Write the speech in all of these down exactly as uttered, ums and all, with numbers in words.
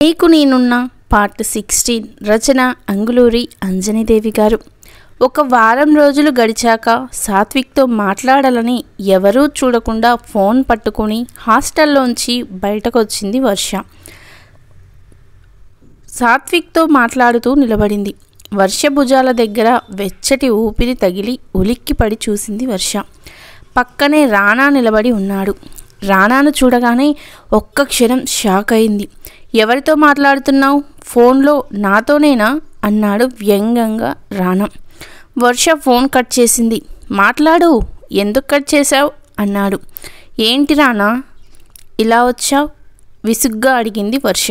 నీకు Nenunna part sixteen రచన అంగులూరి అంజనీదేవి గారు. ఒక వారం రోజులు గడిచాక సాత్విక్తో మాట్లాడాలని ఎవరూ చూడకుండా ఫోన్ పట్టుకుని హాస్టల్లోంచి బయటకు వచ్చింది వర్ష. సాత్విక్తో మాట్లాడుతూ నిలబడింది. వర్ష భుజాల దగ్గర వెచ్చటి ఊపిరి తగిలి ఉలిక్కిపడి చూసింది వర్ష. పక్కనే రానా నిలబడి ఉన్నాడు. రానాను చూడగానే ఒక్క క్షణం షాక్ అయింది. ఎవరితో మాట్లాడుతున్నావు? ఫోన్లో నాతోనేనా అన్నాడు వ్యంగ్యంగా రానా. వర్ష ఫోన్ కట్ చేసింది. మాట్లాడు, ఎందుకు కట్ చేశావు అన్నాడు. ఏంటి రానా ఇలా వచ్చావు విసుగ్గా అడిగింది వర్ష.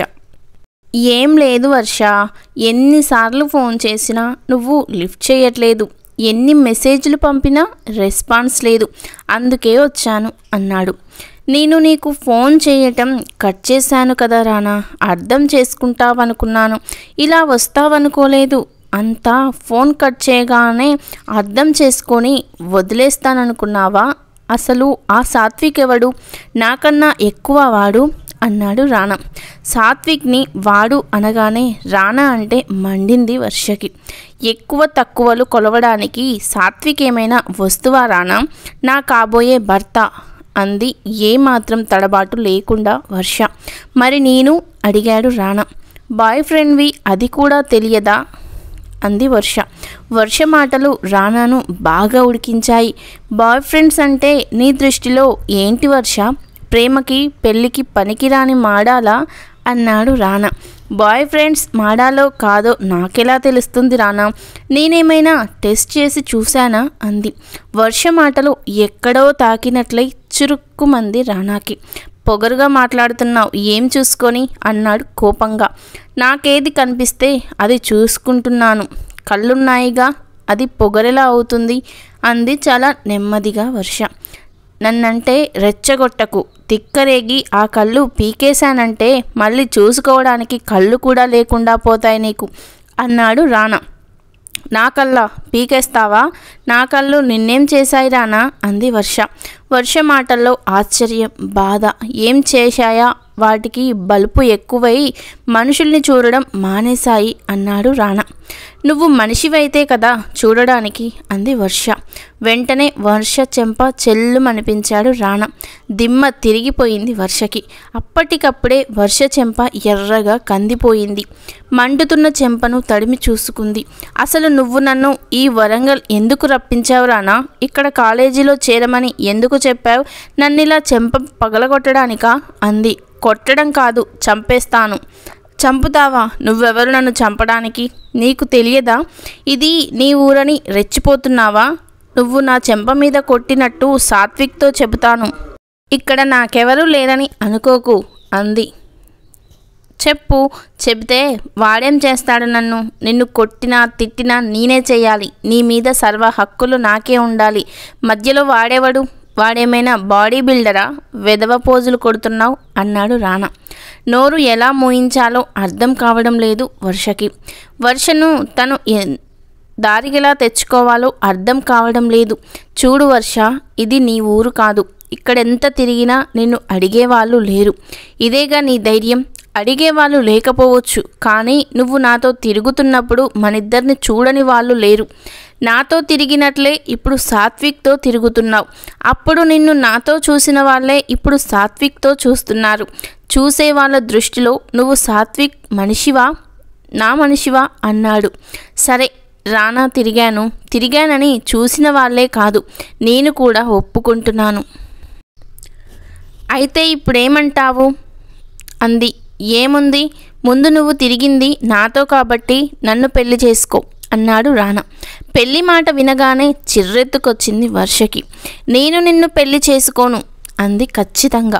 ఏం లేదు వర్ష, ఎన్నిసార్లు ఫోన్ చేసినా నువ్వు లిఫ్ట్ చేయట్లేదు, ఎన్ని మెసేజ్లు పంపినా రెస్పాన్స్ లేదు, అందుకే వచ్చాను అన్నాడు. నేను నీకు ఫోన్ చేయటం కట్ చేశాను కదా రానా, అర్థం చేసుకుంటావనుకున్నాను, ఇలా వస్తావనుకోలేదు. అంతా ఫోన్ కట్ చేయగానే అర్థం చేసుకొని వదిలేస్తాననుకున్నావా? అసలు ఆ సాత్విక్ ఎవడు? నాకన్నా ఎక్కువ వాడు అన్నాడు రానా. సాత్విక్ని వాడు అనగానే రానా అంటే మండింది వర్షకి. ఎక్కువ తక్కువలు కొలవడానికి సాత్విక్ ఏమైనా వస్తువా రానా? నా కాబోయే భర్త అంది ఏమాత్రం తడబాటు లేకుండా వర్ష. మరి నేను అడిగాడు రానా. బాయ్ ఫ్రెండ్వి అది కూడా తెలియదా అంది వర్ష. వర్ష మాటలు రానాను బాగా ఉడికించాయి. బాయ్ ఫ్రెండ్స్ అంటే నీ దృష్టిలో ఏంటి వర్ష? ప్రేమకి పెళ్ళికి పనికిరాని మాడాలా అన్నాడు రానా. బాయ్ ఫ్రెండ్స్ మాడాలో కాదో నాకెలా తెలుస్తుంది రానా? నేనేమైనా టెస్ట్ చేసి చూశానా అంది. వర్ష మాటలు ఎక్కడో తాకినట్లయి చురుక్కుమంది రానాకి. పొగరుగా మాట్లాడుతున్నావు, ఏం చూసుకొని అన్నాడు కోపంగా. నాకేది కనిపిస్తే అది చూసుకుంటున్నాను, కళ్ళున్నాయిగా, అది పొగరెలా అవుతుంది అంది చాలా నెమ్మదిగా వర్ష. నన్నంటే రెచ్చగొట్టకు, తిక్కరేగి ఆ కళ్ళు పీకేశానంటే మళ్ళీ చూసుకోవడానికి కళ్ళు కూడా లేకుండా పోతాయి నీకు అన్నాడు రానా. నా కళ్ళ పీకేస్తావా? నా కళ్ళు నిన్నేం చేశాయి రానా అంది వర్ష. వర్ష మాటల్లో ఆశ్చర్యం, బాధ. ఏం చేశాయా? వాటికి బలుపు ఎక్కువై మనుషుల్ని చూడడం మానేశాయి అన్నాడు రానా. నువ్వు మనిషివైతే కదా చూడడానికి అంది వర్ష. వెంటనే వర్ష చెంప చెల్లుమనిపించాడు రానా. దిమ్మ తిరిగిపోయింది వర్షకి. అప్పటికప్పుడే వర్ష చెంప ఎర్రగా కందిపోయింది. మండుతున్న చెంపను తడిమి చూసుకుంది. అసలు నువ్వు నన్ను ఈ వరంగల్ ఎందుకు రప్పించావు రానా? ఇక్కడ కాలేజీలో చేరమని ఎందుకు చెప్పావు? నన్నిలా చెంప పగలగొట్టడానికా అంది. కొట్టడం కాదు, చంపేస్తాను. చంపుతావా? నువ్వెవరు నన్ను చంపడానికి? నీకు తెలియదా ఇది నీ ఊరని రెచ్చిపోతున్నావా? నువ్వు నా చెంప మీద కొట్టినట్టు సాత్విక్తో చెబుతాను. ఇక్కడ నాకెవరూ లేరని అనుకోకు అంది. చెప్పు, చెబితే వాడేం చేస్తాడు? నన్ను నిన్ను కొట్టినా తిట్టినా నేనే చేయాలి. నీ మీద సర్వ హక్కులు నాకే ఉండాలి. మధ్యలో వాడేవాడు? వాడేమైనా బాడీ బిల్డరా? వెధవ పోజులు కొడుతున్నావు అన్నాడు రానా. నోరు ఎలా మోయించాలో అర్థం కావడం లేదు వర్షకి. వర్షను తను దారిగెలా తెచ్చుకోవాలో అర్థం కావడం లేదు. చూడు వర్ష, ఇది నీ ఊరు కాదు. ఇక్కడెంత తిరిగినా నిన్ను అడిగేవాళ్ళు లేరు. ఇదేగా నీ ధైర్యం? అడిగేవాళ్ళు లేకపోవచ్చు, కానీ నువ్వు నాతో తిరుగుతున్నప్పుడు మనిద్దరిని చూడని వాళ్ళు లేరు. నాతో తిరిగినట్లే ఇప్పుడు సాత్విక్తో తిరుగుతున్నావు. అప్పుడు నిన్ను నాతో చూసిన వాళ్ళే ఇప్పుడు సాత్విక్తో చూస్తున్నారు. చూసే వాళ్ళ దృష్టిలో నువ్వు సాత్విక్ మనిషివా, నా మనిషివా అన్నాడు. సరే రానా, తిరిగాను తిరిగానని చూసిన వాళ్ళే కాదు, నేను కూడా ఒప్పుకుంటున్నాను. అయితే ఇప్పుడేమంటావు అంది. ఏముంది, ముందు నువ్వు తిరిగింది నాతో కాబట్టి నన్ను పెళ్లి చేసుకో అన్నాడు రానా. పెళ్లి మాట వినగానే చిర్రెత్తుకొచ్చింది వర్షకి. నేను నిన్ను పెళ్లి చేసుకోను అంది ఖచ్చితంగా.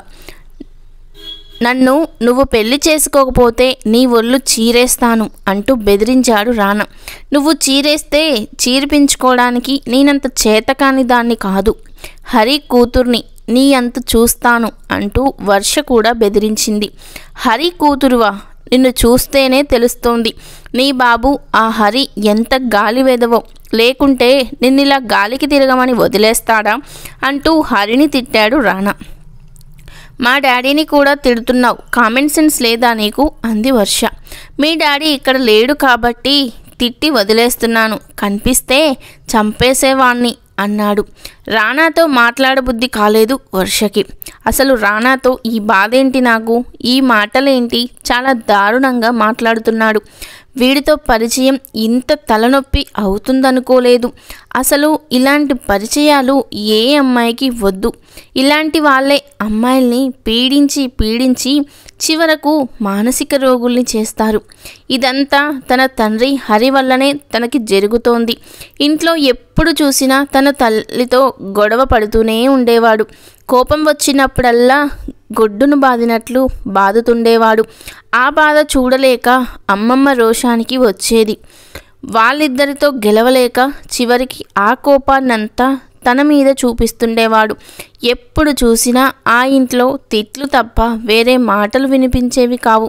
నన్ను నువ్వు పెళ్లి చేసుకోకపోతే నీ ఒళ్ళు చీరేస్తాను అంటూ బెదిరించాడు రానా. నువ్వు చీరేస్తే చీరిపించుకోవడానికి నేనంత చేతకాని దాన్ని కాదు. హరి కూతుర్ని, నీ అంత చూస్తాను అంటూ వర్ష కూడా బెదిరించింది. హరి కూతురువా? నిన్ను చూస్తేనే తెలుస్తోంది నీ బాబు ఆ హరి ఎంత గాలి వెదవో. లేకుంటే నిన్నిలా గాలికి తిరగమని వదిలేస్తాడా అంటూ హరిని తిట్టాడు రానా. మా డాడీని కూడా తిడుతున్నావు, కామన్ సెన్స్ లేదా నీకు అంది వర్ష. మీ డాడీ ఇక్కడ లేడు కాబట్టి తిట్టి వదిలేస్తున్నాను, కనిపిస్తే చంపేసేవాణ్ణి అన్నాడు. రానాతో మాట్లాడబుద్ధి కాలేదు వర్షకి. అసలు రానాతో ఈ బాధేంటి, నాకు ఈ మాటలేంటి, చాలా దారుణంగా మాట్లాడుతున్నాడు. వీడితో పరిచయం ఇంత తలనొప్పి అవుతుందనుకోలేదు. అసలు ఇలాంటి పరిచయాలు ఏ అమ్మాయికి వద్దు. ఇలాంటి వాళ్ళే అమ్మాయిల్ని పీడించి పీడించి చివరకు మానసిక రోగుల్ని చేస్తారు. ఇదంతా తన తండ్రి హరి వల్లనే తనకి జరుగుతోంది. ఇంట్లో ఎప్పుడు చూసినా తన తల్లితో గొడవ పడుతూనే ఉండేవాడు. కోపం వచ్చినప్పుడల్లా గొడ్డును బాదినట్లు బాదుతుండేవాడు. ఆ బాధ చూడలేక అమ్మమ్మ రోషానికి వచ్చేది. వాళ్ళిద్దరితో గెలవలేక చివరికి ఆ కోపాన్నంతా తన మీద చూపిస్తుండేవాడు. ఎప్పుడు చూసినా ఆ ఇంట్లో తిట్లు తప్ప వేరే మాటలు వినిపించేవి కావు.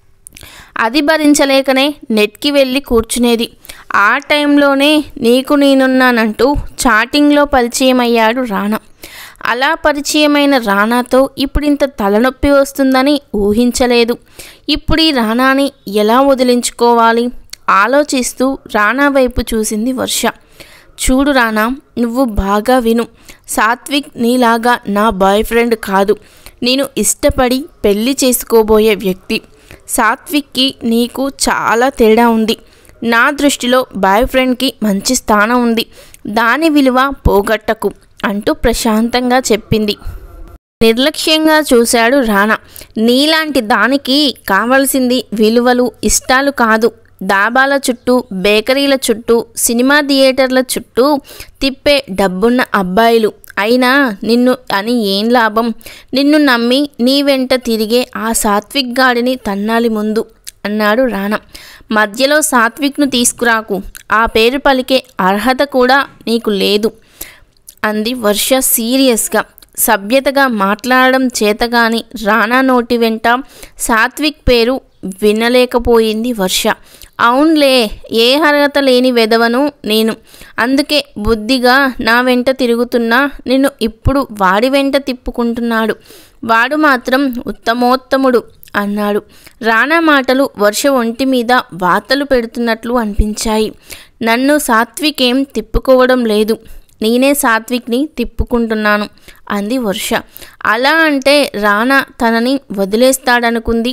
అది భరించలేకనే నెట్కి వెళ్ళి కూర్చునేది. ఆ టైంలోనే నీకు నేనున్నానంటూ చాటింగ్లో పరిచయం అయ్యాడు రానా. అలా పరిచయమైన రానాతో ఇప్పుడు ఇంత తలనొప్పి వస్తుందని ఊహించలేదు. ఇప్పుడు ఈ రానాని ఎలా వదిలించుకోవాలి ఆలోచిస్తూ రానా వైపు చూసింది వర్ష. చూడు రానా, నువ్వు బాగా విను. సాత్విక్ నీలాగా నా బాయ్ ఫ్రెండ్ కాదు, నేను ఇష్టపడి పెళ్లి చేసుకోబోయే వ్యక్తి. సాత్విక్కి నీకు చాలా తేడా ఉంది. నా దృష్టిలో బాయ్ ఫ్రెండ్కి మంచి స్థానం ఉంది, దాని విలువ పోగొట్టకు అంటూ ప్రశాంతంగా చెప్పింది. నిర్లక్ష్యంగా చూశాడు రానా. నీలాంటి దానికి కావాల్సింది విలువలు ఇష్టాలు కాదు, దాబాల చుట్టూ బేకరీల చుట్టూ సినిమా థియేటర్ల చుట్టూ తిప్పే డబ్బున్న అబ్బాయిలు. అయినా నిన్ను అని ఏం లాభం? నిన్ను నమ్మి నీ వెంట తిరిగే ఆ సాత్విక్ గాడిని తన్నాలి ముందు అన్నాడు రానా. మధ్యలో సాత్విక్ను తీసుకురాకు, ఆ పేరు పలికే అర్హత కూడా నీకు లేదు అంది వర్ష సీరియస్గా. సభ్యతగా మాట్లాడడం చేతగాని రానా నోటి వెంట సాత్విక్ పేరు వినలేకపోయింది వర్ష. అవునులే, ఏ అర్హత లేని వెధవను నేను, అందుకే బుద్ధిగా నా వెంట తిరుగుతున్నా నిన్ను ఇప్పుడు వాడి వెంట తిప్పుకుంటున్నాడు. వాడు మాత్రం ఉత్తమోత్తముడు అన్నాడు. రానా మాటలు వర్ష ఒంటి మీద వాతలు పెడుతున్నట్లు అనిపించాయి. నన్ను సాత్విక్ ఏం తిప్పుకోవడం లేదు, నేనే సాత్విక్ని తిప్పుకుంటున్నాను అంది వర్ష. అలా అంటే రానా తనని వదిలేస్తాడనుకుంది.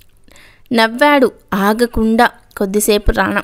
నవ్వాడు ఆగకుండా కొద్దిసేపు రానా.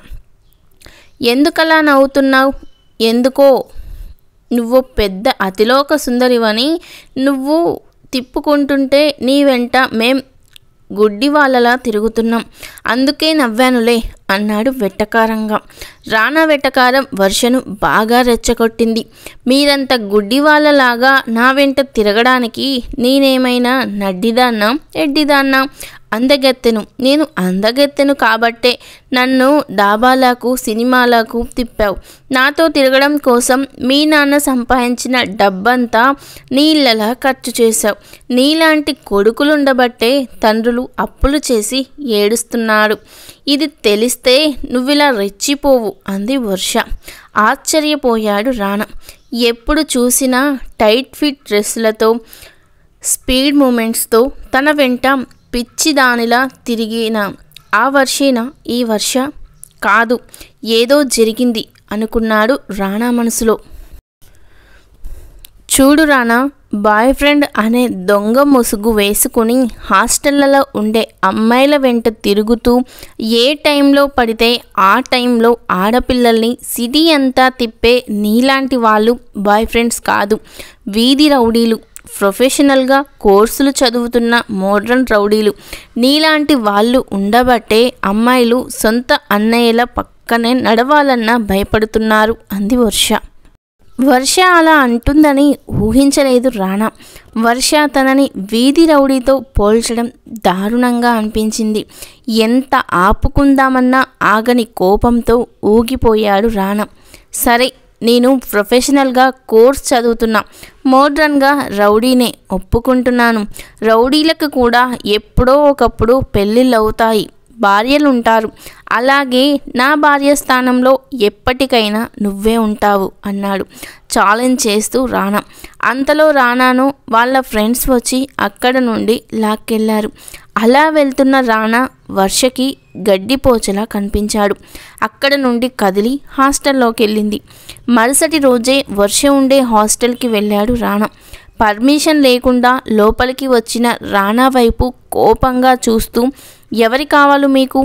ఎందుకలా నవ్వుతున్నావు? ఎందుకో, నువ్వు పెద్ద అతిలోక సుందరివని నువ్వు తిప్పుకుంటుంటే నీ వెంట మేం గుడ్డి వాళ్ళలా తిరుగుతున్నాం, అందుకే నవ్వానులే అన్నాడు వెట్టకారంగా. రానా వెట్టకారం వర్షను బాగా రెచ్చగొట్టింది. మీరంత గుడ్డి వాళ్ళలాగా నా వెంట తిరగడానికి నేనేమైనా నడ్డిదాన్నా ఎడ్డిదాన్నా? అందగెత్తెను, నేను అందగెత్తెను కాబట్టే నన్ను డాబాలకు సినిమాలకు తిప్పావు. నాతో తిరగడం కోసం మీ నాన్న సంపాదించిన డబ్బంతా నీళ్ళలా ఖర్చు చేశావు. నీలాంటి కొడుకులుండబట్టే తండ్రులు అప్పులు చేసి ఏడుస్తున్నాడు. ఇది తెలిస్తే నువ్విలా రెచ్చిపోవు అంది వర్ష. ఆశ్చర్యపోయాడు రానా. ఎప్పుడు చూసినా టైట్ ఫిట్ డ్రెస్సులతో స్పీడ్ మూమెంట్స్తో తన వెంట పిచ్చిదానిలా తిరిగిన ఆ వర్షేనా ఈ వర్ష? కాదు, ఏదో జరిగింది అనుకున్నాడు రానా మనసులో. చూడు రానా, బాయ్ ఫ్రెండ్ అనే దొంగ ముసుగు వేసుకుని హాస్టళ్లలో ఉండే అమ్మాయిల వెంట తిరుగుతూ ఏ టైంలో పడితే ఆ టైంలో ఆడపిల్లల్ని సిటీ అంతా తిప్పే నీలాంటి వాళ్ళు బాయ్ ఫ్రెండ్స్ కాదు, వీధి రౌడీలు, ప్రొఫెషనల్గా కోర్సులు చదువుతున్న మోడ్రన్ రౌడీలు. నీలాంటి వాళ్ళు ఉండబట్టే అమ్మాయిలు సొంత అన్నయ్యల పక్కనే నడవాలన్నా భయపడుతున్నారు అంది వర్ష. వర్ష అలా అంటుందని ఊహించలేదు రానా. వర్ష తనని వీధి రౌడీతో పోల్చడం దారుణంగా అనిపించింది. ఎంత ఆపుకుందామన్నా ఆగని కోపంతో ఊగిపోయాడు రానా. సరే, నేను ప్రొఫెషనల్గా కోర్స్ చదువుతున్నా, మోడ్రన్గా రౌడీనే ఒప్పుకుంటున్నాను. రౌడీలకు కూడా ఎప్పుడో ఒకప్పుడు పెళ్ళిళ్ళు అవుతాయి, భార్యలుంటారు. అలాగే నా భార్య స్థానంలో ఎప్పటికైనా నువ్వే ఉంటావు అన్నాడు ఛాలెంజ్ చేస్తూ రానా. అంతలో రానాను వాళ్ళ ఫ్రెండ్స్ వచ్చి అక్కడ నుండి లాక్కెళ్లారు. అలా వెళ్తున్న రానా వర్షకి గడ్డిపోచలా కనిపించాడు. అక్కడ నుండి కదిలి హాస్టల్లోకి వెళ్ళింది. మరుసటి రోజే వర్ష ఉండే హాస్టల్కి వెళ్ళాడు రానా. పర్మిషన్ లేకుండా లోపలికి వచ్చిన రానా వైపు కోపంగా చూస్తూ, ఎవరి కావాలి మీకు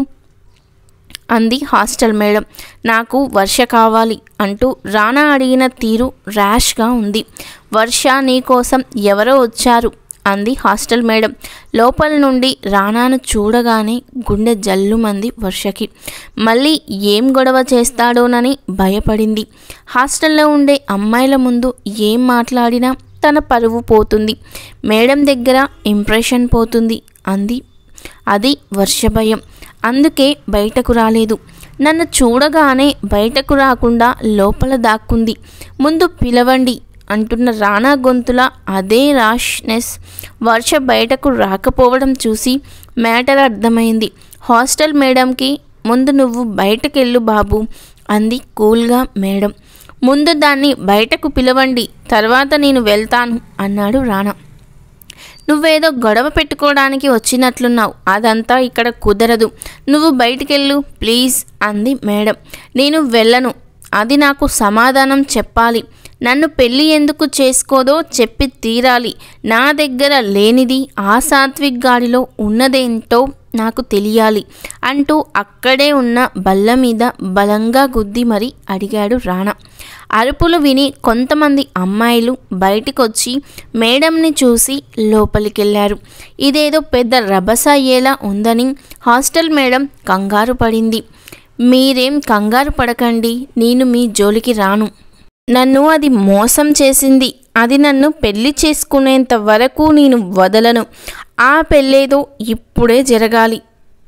అంది హాస్టల్ మేడం. నాకు వర్ష కావాలి అంటూ రానా అడిగిన తీరు ర్యాష్గా ఉంది. వర్ష నీకోసం ఎవరో వచ్చారు అంది హాస్టల్ మేడం. లోపల నుండి రానాను చూడగానే గుండె జల్లుమంది వర్షకి. మళ్ళీ ఏం గొడవ చేస్తాడోనని భయపడింది. హాస్టల్లో ఉండే అమ్మాయిల ముందు ఏం మాట్లాడినా తన పరువు పోతుంది, మేడం దగ్గర ఇంప్రెషన్ పోతుంది అంది. అది వర్ష భయం. అందుకే బయటకు రాలేదు. నన్ను చూడగానే బయటకు రాకుండా లోపల దాక్కుంది. ముందు పిలవండి అంటున్న రానా గొంతుల అదే రాష్నెస్. వర్ష బయటకు రాకపోవడం చూసి మ్యాటర్ అర్థమైంది. హాస్టల్ మేడంకి ముందు నువ్వు బయటకెళ్ళు బాబు అంది కూల్గా మేడం. ముందు దాన్ని బయటకు పిలవండి, తర్వాత నేను వెళ్తాను అన్నాడు రానా. నువ్వేదో గొడవ పెట్టుకోవడానికి వచ్చినట్లున్నావు, అదంతా ఇక్కడ కుదరదు, నువ్వు బయటికెళ్ళు ప్లీజ్ అంది మేడం. నేను వెళ్ళను, అది నాకు సమాధానం చెప్పాలి. నన్ను పెళ్ళి ఎందుకు చేసుకోదో చెప్పి తీరాలి. నా దగ్గర లేనిది ఆ సాత్విక్ గాడిలో ఉన్నదేంటో నాకు తెలియాలి అంటూ అక్కడే ఉన్న బల్ల మీద బలంగా గుద్ది మరీ అడిగాడు రానా. అరుపులు విని కొంతమంది అమ్మాయిలు బయటికొచ్చి మేడంని చూసి లోపలికెళ్ళారు. ఇదేదో పెద్ద రభస అయ్యేలా ఉందని హాస్టల్ మేడం కంగారు పడింది. మీరేం కంగారు పడకండి, నేను మీ జోలికి రాను. నన్ను అది మోసం చేసింది, అది నన్ను పెళ్లి చేసుకునేంత వరకు నేను వదలను. ఆ పెళ్ళేదో ఇప్పుడే జరగాలి,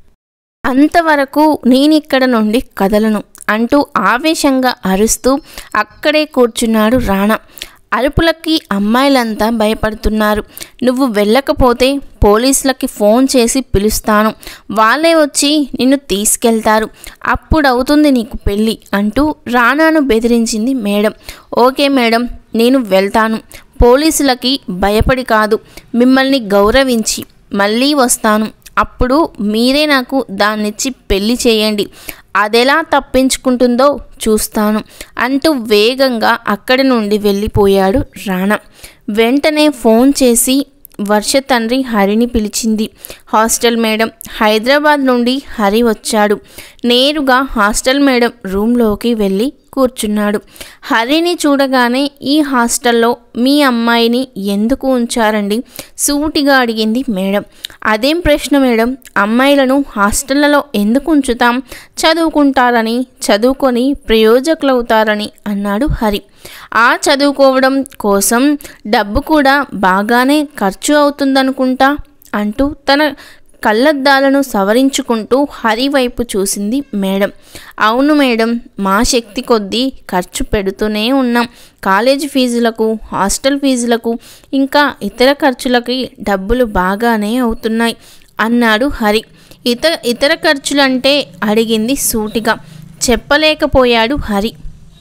అంతవరకు నేనిక్కడ నుండి కదలను అంటూ ఆవేశంగా అరుస్తూ అక్కడే కూర్చున్నాడు రానా. అరుపులకి అమ్మాయిలంతా భయపడుతున్నారు. నువ్వు వెళ్ళకపోతే పోలీసులకి ఫోన్ చేసి పిలుస్తాను, వాళ్ళే వచ్చి నిన్ను తీసుకెళ్తారు, అప్పుడవుతుంది నీకు పెళ్ళి అంటూ రానాను బెదిరించింది మేడం. ఓకే మేడం, నేను వెళ్తాను. పోలీసులకి భయపడి కాదు, మిమ్మల్ని గౌరవించి మళ్ళీ వస్తాను. అప్పుడు మీరే నాకు దాన్నిచ్చి పెళ్లి చేయండి, అదెలా తప్పించుకుంటుందో చూస్తాను అంటూ వేగంగా అక్కడి నుండి వెళ్ళిపోయాడు రానా. వెంటనే ఫోన్ చేసి వర్ష తండ్రి హరిని పిలిచింది. హాస్టల్ మేడం హైదరాబాద్ నుండి హరి వచ్చాడు. నేరుగా హాస్టల్ మేడం రూమ్లోకి వెళ్ళి కూర్చున్నాడు. హరిని చూడగానే ఈ హాస్టల్లో మీ అమ్మాయిని ఎందుకు ఉంచారండి సూటిగా అడిగింది మేడం. అదేం ప్రశ్న మేడం, అమ్మాయిలను హాస్టళ్లలో ఎందుకు ఉంచుతాం, చదువుకుంటారని, చదువుకొని ప్రయోజకులవుతారని అన్నాడు హరి. ఆ చదువుకోవడం కోసం డబ్బు కూడా బాగానే ఖర్చు అవుతుందనుకుంటా అంటూ తన కళ్ళద్దాలను సవరించుకుంటూ హరి వైపు చూసింది మేడం. అవును మేడం, మా శక్తి కొద్దీ ఖర్చు పెడుతూనే ఉన్నాం. కాలేజీ ఫీజులకు, హాస్టల్ ఫీజులకు, ఇంకా ఇతర ఖర్చులకి డబ్బులు బాగానే అవుతున్నాయి అన్నాడు హరి. ఇతర ఇతర ఖర్చులంటే అడిగింది సూటిగా. చెప్పలేకపోయాడు హరి.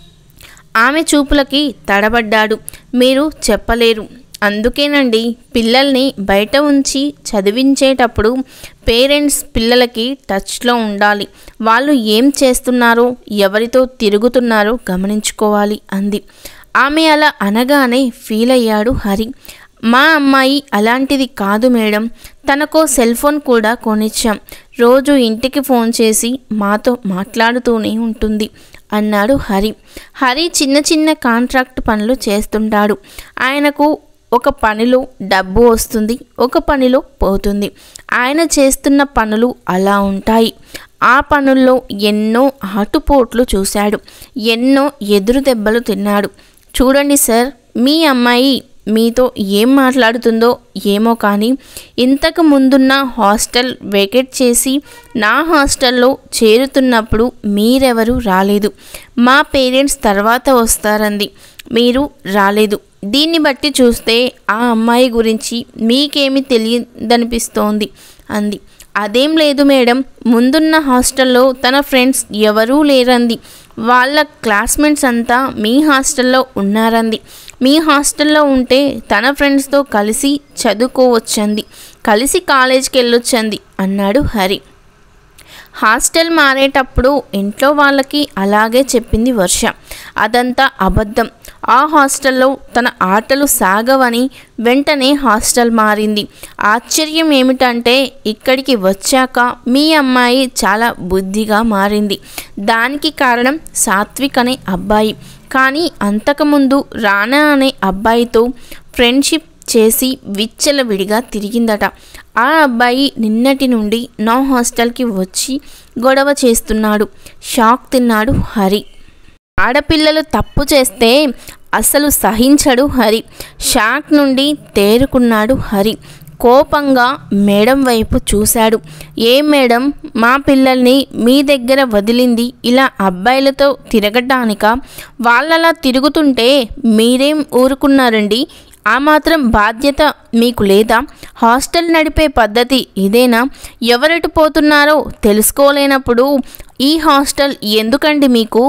ఆమె చూపులకి తడబడ్డాడు. మీరు చెప్పలేరు, అందుకేనండి పిల్లల్ని బయట ఉంచి చదివించేటప్పుడు పేరెంట్స్ పిల్లలకి టచ్లో ఉండాలి, వాళ్ళు ఏం చేస్తున్నారో, ఎవరితో తిరుగుతున్నారో గమనించుకోవాలి అంది. ఆమె అలా అనగానే ఫీల్ అయ్యాడు హరి. మా అమ్మాయి అలాంటిది కాదు మేడం, తనకో సెల్ ఫోన్ కూడా కొనిచ్చాం, రోజు ఇంటికి ఫోన్ చేసి మాతో మాట్లాడుతూనే ఉంటుంది అన్నాడు హరి. హరి చిన్న చిన్న కాంట్రాక్ట్ పనులు చేస్తుంటాడు. ఆయనకు ఒక పనిలో డబ్బు వస్తుంది, ఒక పనిలో పోతుంది. ఆయన చేస్తున్న పనులు అలా ఉంటాయి. ఆ పనుల్లో ఎన్నో ఆటుపోట్లు చూశాడు, ఎన్నో ఎదురు దెబ్బలు తిన్నాడు. చూడండి సార్, మీ అమ్మాయి మీతో ఏం మాట్లాడుతుందో ఏమో కానీ ఇంతకు ముందున్న హాస్టల్ వేకెట్ చేసి నా హాస్టల్లో చేరుతున్నప్పుడు మీరెవరూ రాలేదు. మా పేరెంట్స్ తర్వాత వస్తారంది, మీరు రాలేదు. దీన్ని బట్టి చూస్తే ఆ అమ్మాయి గురించి మీకేమీ తెలియదనిపిస్తోంది అంది. అదేం లేదు మేడం, ముందున్న హాస్టల్లో తన ఫ్రెండ్స్ ఎవరూ లేరంది, వాళ్ళ క్లాస్మేట్స్ అంతా మీ హాస్టల్లో ఉన్నారంది. మీ హాస్టల్లో ఉంటే తన ఫ్రెండ్స్తో కలిసి చదువుకోవచ్చంది, కలిసి కాలేజీకి వెళ్ళొచ్చంది అన్నాడు హరి. హాస్టల్ మారేటప్పుడు ఇంట్లో వాళ్ళకి అలాగే చెప్పింది వర్ష. అదంతా అబద్ధం. ఆ హాస్టల్లో తన ఆటలు సాగవని వెంటనే హాస్టల్ మారింది. ఆశ్చర్యం ఏమిటంటే ఇక్కడికి వచ్చాక మీ అమ్మాయి చాలా బుద్ధిగా మారింది. దానికి కారణం సాత్విక్ అనే అబ్బాయి. కానీ అంతకుముందు రానా అనే అబ్బాయితో ఫ్రెండ్షిప్ చేసి విచ్చలవిడిగా తిరిగిందట. ఆ అబ్బాయి నిన్నటి నుండి నా హాస్టల్కి వచ్చి గొడవ చేస్తున్నాడు. షాక్ తిన్నాడు హరి. ఆడపిల్లలు తప్పు చేస్తే అసలు సహించడు హరి. షాక్ నుండి తేరుకున్నాడు హరి. కోపంగా మేడం వైపు చూశాడు. ఏ మేడం, మా పిల్లల్ని మీ దగ్గర వదిలింది ఇలా అబ్బాయిలతో తిరగటానికా? వాళ్ళలా తిరుగుతుంటే మీరేం ఊరుకున్నారండి? ఆ మాత్రం బాధ్యత మీకు లేదా? హాస్టల్ నడిపే పద్ధతి ఇదేనా? ఎవరెటు పోతున్నారో తెలుసుకోలేనప్పుడు ఈ హాస్టల్ ఎందుకండి మీకు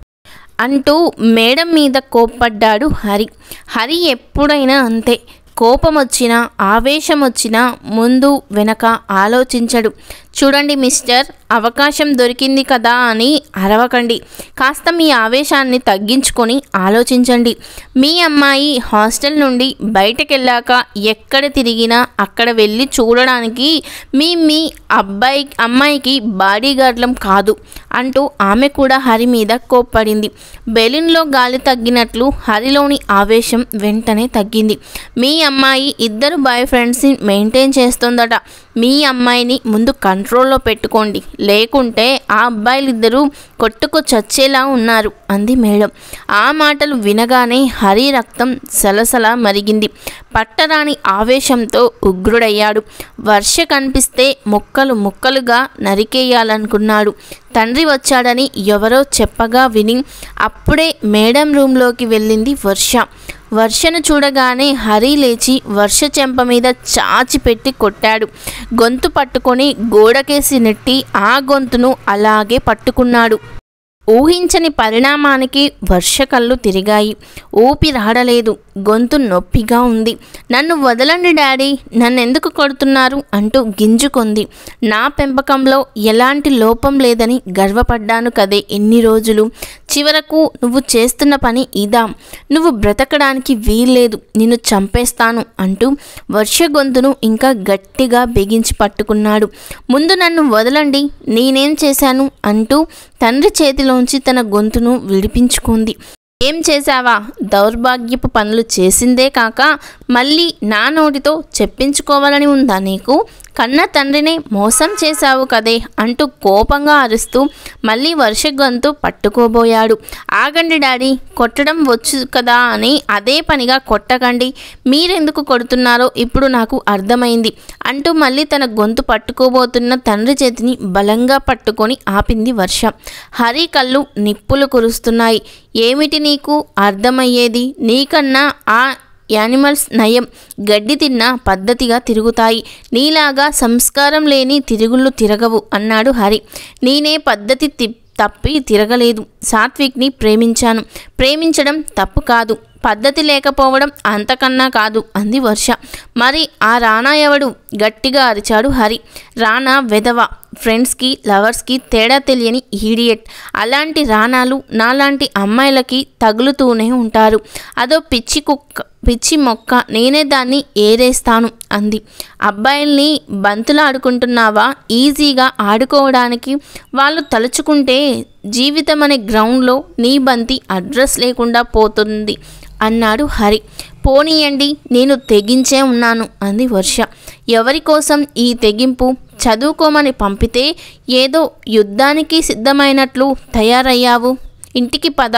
అంటూ మేడం మీద కోప్పడ్డాడు హరి. హరి ఎప్పుడైనా అంతే. కోపం వచ్చినా ఆవేశం వచ్చినా ముందు వెనక ఆలోచించడు. చూడండి మిస్టర్, అవకాశం దొరికింది కదా అని అరవకండి. కాస్త మీ ఆవేశాన్ని తగ్గించుకొని ఆలోచించండి. మీ అమ్మాయి హాస్టల్ నుండి బయటకెళ్ళాక ఎక్కడ తిరిగినా అక్కడ వెళ్ళి చూడడానికి మీ మీ అబ్బాయి అమ్మాయికి బాడీగార్డ్లం కాదు అంటూ ఆమె కూడా హరి మీద కోప్పడింది. బెలూన్లో గాలి తగ్గినట్లు హరిలోని ఆవేశం వెంటనే తగ్గింది. మీ అమ్మాయి ఇద్దరు బాయ్ ఫ్రెండ్స్ని మెయింటైన్ చేస్తుందట. మీ అమ్మాయిని ముందు కంట్రోల్లో పెట్టుకోండి, లేకుంటే ఆ అబ్బాయిలిద్దరూ కొట్టుకు చచ్చేలా ఉన్నారు అంది మేడం. ఆ మాటలు వినగానే హరి రక్తం సలసల మరిగింది. పట్టరాని ఆవేశంతో ఉగ్రుడయ్యాడు. వర్ష కనిపిస్తే ముక్కలు ముక్కలుగా నరికేయాలనుకున్నాడు. తండ్రి వచ్చాడని ఎవరో చెప్పగా విని అప్పుడే మేడం రూమ్లోకి వెళ్ళింది వర్ష. వర్షను చూడగానే హరి లేచి వర్ష చెంప మీద చాచి పెట్టి కొట్టాడు. గొంతు పట్టుకొని గోడకేసి నెట్టి ఆ గొంతును అలాగే పట్టుకున్నాడు. ఊహించని పరిణామానికి వర్ష కళ్ళు తిరిగాయి. ఊపిరాడలేదు. గొంతు నొప్పిగా ఉంది. నన్ను వదలండి డాడీ, నన్నెందుకు కొడుతున్నారు అంటూ గింజుకొంది. నా పెంపకంలో ఎలాంటి లోపం లేదని గర్వపడ్డాను కదే ఇన్ని రోజులు. చివరకు నువ్వు చేస్తున్న పని ఇదా? నువ్వు బ్రతకడానికి వీల్లేదు, నిన్ను చంపేస్తాను అంటూ వర్ష గొంతును ఇంకా గట్టిగా బిగించి పట్టుకున్నాడు. ముందు నన్ను వదలండి, నేనేం చేశాను అంటూ తండ్రి చేతిలోంచి తన గొంతును విడిపించుకుంది. ఏం చేశావా? దౌర్భాగ్యపు పనులు చేసిందే కాక మళ్ళీ నా నోటితో చెప్పించుకోవాలని ఉందా నీకు? కన్న తండ్రిని మోసం చేశావు కదే అంటూ కోపంగా అరుస్తూ మళ్ళీ వర్ష గొంతు పట్టుకోబోయాడు. ఆగండి డాడీ, కొట్టడం వచ్చు కదా అని అదే పనిగా కొట్టకండి. మీరెందుకు కొడుతున్నారో ఇప్పుడు నాకు అర్థమైంది అంటూ మళ్ళీ తన గొంతు పట్టుకోబోతున్న తండ్రి చేతిని బలంగా పట్టుకొని ఆపింది వర్ష. హరి కళ్ళు నిప్పులు కురుస్తున్నాయి. ఏమిటి నీకు అర్థమయ్యేది? నీకన్నా ఆ యానిమల్స్ నయం, గడ్డి తిన్నా పద్ధతిగా తిరుగుతాయి. నీలాగా సంస్కారం లేని తిరుగుళ్ళు తిరగవు అన్నాడు హరి. నేనే పద్ధతి తప్పి తిరగలేదు. సాత్విక్ని ప్రేమించాను. ప్రేమించడం తప్పు కాదు, పద్ధతి లేకపోవడం అంతకన్నా కాదు అంది వర్ష. మరి ఆ రానా ఎవడు? గట్టిగా అరిచాడు హరి. రానా వెధవ, ఫ్రెండ్స్కి లవర్స్కి తేడా తెలియని ఈడియట్. అలాంటి రానాలు నాలాంటి అమ్మాయిలకి తగులుతూనే ఉంటారు. అదో పిచ్చి కుక్క పిచ్చి మొక్క, నేనే దాన్ని ఏరేస్తాను అంది. అబ్బాయిల్ని బంతులు ఆడుకుంటున్నావా? ఈజీగా ఆడుకోవడానికి వాళ్ళు తలుచుకుంటే జీవితం అనే గ్రౌండ్లో నీ బంతి అడ్రస్ లేకుండా పోతుంది అన్నాడు హరి. పోనీయండి, నేను తెగించే ఉన్నాను అంది వర్ష. ఎవరి కోసం ఈ తెగింపు? చదువుకోమని పంపితే ఏదో యుద్ధానికి సిద్ధమైనట్లు తయారయ్యావు. ఇంటికి పద,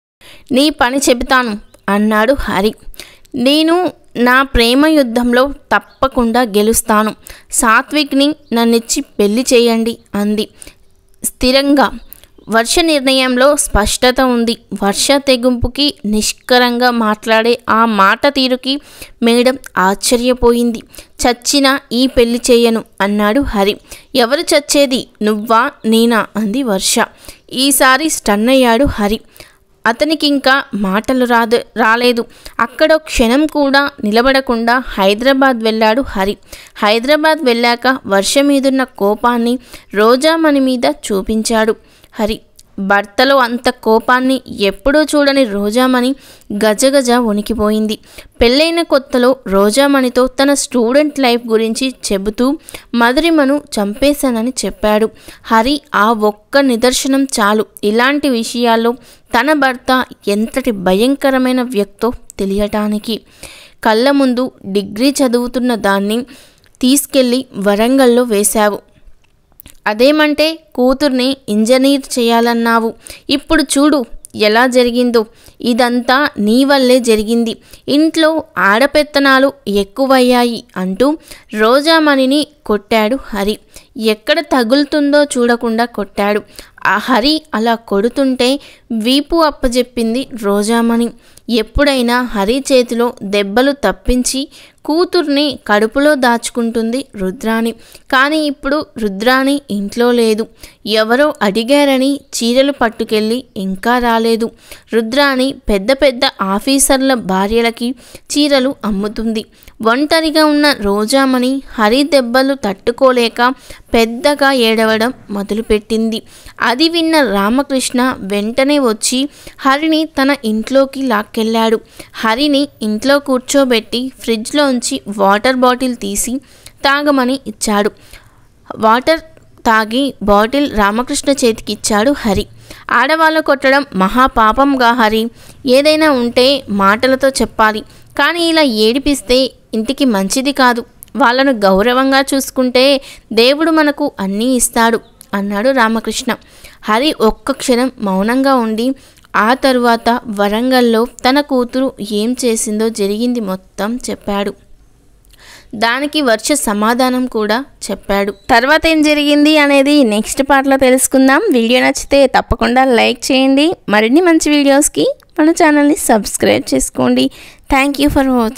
నీ పని చెబుతాను అన్నాడు హరి. నేను నా ప్రేమ యుద్ధంలో తప్పకుండా గెలుస్తాను. సాత్విక్ని నన్నిచ్చి పెళ్లి చేయండి అంది స్థిరంగా. వర్ష నిర్ణయంలో స్పష్టత ఉంది. వర్ష తెగింపుకి నిష్కరంగా మాట్లాడే ఆ మాట తీరుకి మేడం ఆశ్చర్యపోయింది. చచ్చినా ఈ పెళ్లి చేయను అన్నాడు హరి. ఎవరు చచ్చేది, నువ్వా నేనా అంది వర్ష. ఈసారి స్టన్ అయ్యాడు హరి. అతనికి ఇంకా మాటలు రాదు రాలేదు అక్కడ క్షణం కూడా నిలబడకుండా హైదరాబాద్ వెళ్ళాడు హరి. హైదరాబాద్ వెళ్ళాక వర్ష మీదున్న కోపాన్ని రోజామణి మీద చూపించాడు హరి. భర్తలో అంత కోపాన్ని ఎప్పుడూ చూడని రోజామణి గజగజ వణికిపోయింది. పెళ్ళైన కొత్తలో రోజామణితో తన స్టూడెంట్ లైఫ్ గురించి చెబుతూ మధురిమను చంపేశానని చెప్పాడు హరి. ఆ ఒక్క నిదర్శనం చాలు ఇలాంటి విషయాల్లో తన భర్త ఎంతటి భయంకరమైన వ్యక్తో తెలియటానికి. కళ్ళ ముందు డిగ్రీ చదువుతున్న దాన్ని తీసుకెళ్ళి వరంగల్లో వేశావు. అదేమంటే కూతుర్ని ఇంజనీర్ చేయాలన్నావు. ఇప్పుడు చూడు ఎలా జరిగిందో. ఇదంతా నీ వల్లే జరిగింది. ఇంట్లో ఆడపెత్తనాలు ఎక్కువయ్యాయి అంటూ రోజామణిని కొట్టాడు హరి. ఎక్కడ తగులుతుందో చూడకుండా కొట్టాడు. ఆ హరి అలా కొడుతుంటే వీపు అప్పజెప్పింది రోజామణి. ఎప్పుడైనా హరి చేతిలో దెబ్బలు తప్పించి కూతుర్ని కడుపులో దాచుకుంటుంది రుద్రాణి. కానీ ఇప్పుడు రుద్రాణి ఇంట్లో లేదు. ఎవరో అడిగారని చీరలు పట్టుకెళ్ళి ఇంకా రాలేదు. రుద్రాణి పెద్ద పెద్ద ఆఫీసర్ల భార్యలకి చీరలు అమ్ముతుంది. ఒంటరిగా ఉన్న రోజామణి హరి దెబ్బలు తట్టుకోలేక పెద్దగా ఏడవడం మొదలుపెట్టింది. అది విన్న రామకృష్ణ వెంటనే వచ్చి హరిని తన ఇంట్లోకి లాక్కెళ్ళాడు. హరిని ఇంట్లో కూర్చోబెట్టి ఫ్రిడ్జ్లోంచి వాటర్ బాటిల్ తీసి తాగమని ఇచ్చాడు. వాటర్ తాగి బాటిల్ రామకృష్ణ చేతికి ఇచ్చాడు హరి. ఆడవాళ్ళు కొట్టడం మహాపాపంగా హరి. ఏదైనా ఉంటే మాటలతో చెప్పాలి, కానీ ఇలా ఏడిపిస్తే ఇంటికి మంచిది కాదు. వాళ్ళను గౌరవంగా చూసుకుంటే దేవుడు మనకు అన్నీ ఇస్తాడు అన్నాడు రామకృష్ణ. హరి ఒక్క క్షణం మౌనంగా ఉండి ఆ తరువాత వరంగల్లో తన కూతురు ఏం చేసిందో జరిగింది మొత్తం చెప్పాడు. దానికి వర్ష సమాధానం కూడా చెప్పాడు. తర్వాత ఏం జరిగింది అనేది నెక్స్ట్ పార్ట్లో తెలుసుకుందాం. వీడియో నచ్చితే తప్పకుండా లైక్ చేయండి. మరిన్ని మంచి వీడియోస్కి మన ఛానల్ని సబ్స్క్రైబ్ చేసుకోండి. Thank you for watching.